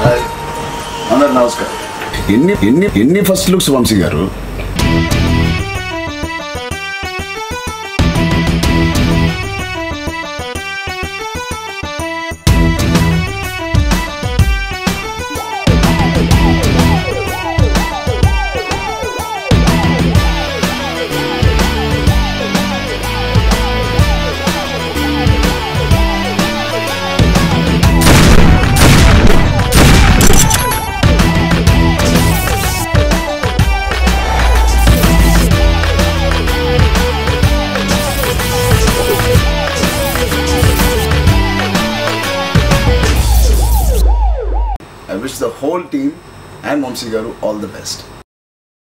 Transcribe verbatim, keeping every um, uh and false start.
అందరు నమస్కారం. ఎన్ని ఎన్ని ఎన్ని ఫస్ట్ లుక్స్ వంశీ గారు? I wish the whole team and Vamsi Garu all the best.